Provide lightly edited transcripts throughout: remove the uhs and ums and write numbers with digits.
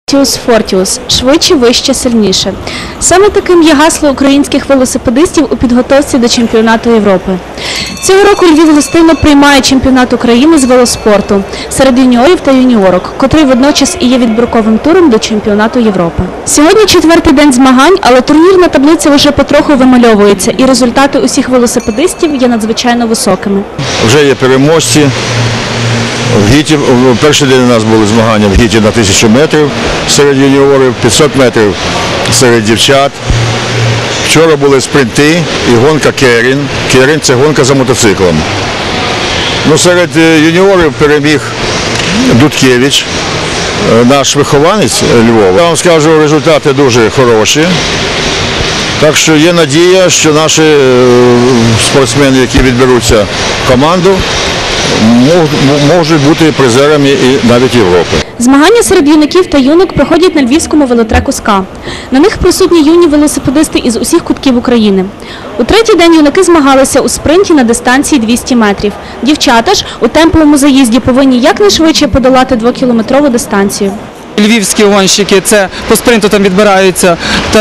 Fortius – швидше, вище, сильніше. Саме таким є гасло українських велосипедистів у підготовці до чемпіонату Європи. Цього року Львів гостинно приймає чемпіонат України з велоспорту серед юніорів та юніорок, котрий водночас і є відбірковим туром до чемпіонату Європи. Сьогодні четвертий день змагань, але турнірна таблиця лише потроху вимальовується, і результати усіх велосипедистів є надзвичайно високими. Вже є переможці. В Гіті, в перший день у нас були змагання в Гіті на 1000 метрів серед юніорів, 500 метрів серед дівчат. Вчора були спринти і гонка Керін. Керін – це гонка за мотоциклом. Серед юніорів переміг Дудкевич, наш вихованець Львова. Я вам скажу, результати дуже хороші. Так що є надія, що наші спортсмени, які відберуться в команду, можуть бути призерами і навіть Європи. Змагання серед юнаків та юнок проходять на львівському велотреку «СКА». На них присутні юні велосипедисти із усіх кутків України. У третій день юнаки змагалися у спринті на дистанції 200 метрів. Дівчата ж у темповому заїзді повинні якнайшвидше подолати 2-кілометрову дистанцію. Львівські гонщики, це по спринту там відбираються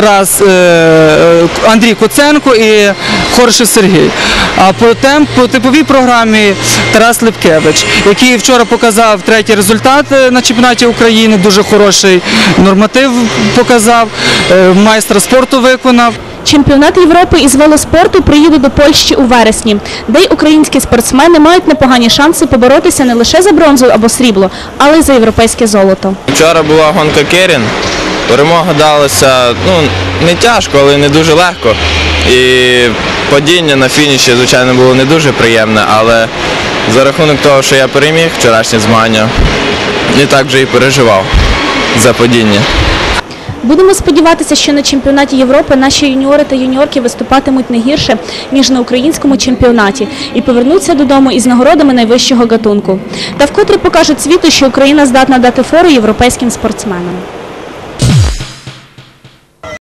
Андрій Куценко і Хорший Сергій. А по типовій програмі Тарас Липкевич, який вчора показав третій результат на чемпіонаті України, дуже хороший норматив показав, майстра спорту виконав. Чемпіонат Європи із велоспорту приїде до Польщі у вересні, де й українські спортсмени мають непогані шанси поборотися не лише за бронзу або срібло, але й за європейське золото. Вчора була гонка Керін. Перемога далася не тяжко, але не дуже легко. І падіння на фініші, звичайно, було не дуже приємне, але за рахунок того, що я переміг вчорашнє змагання, не так вже і переживав за падіння. Будемо сподіватися, що на чемпіонаті Європи наші юніори та юніорки виступатимуть не гірше, ніж на українському чемпіонаті, і повернуться додому із нагородами найвищого гатунку. Та вкотре покажуть світу, що Україна здатна дати фору європейським спортсменам.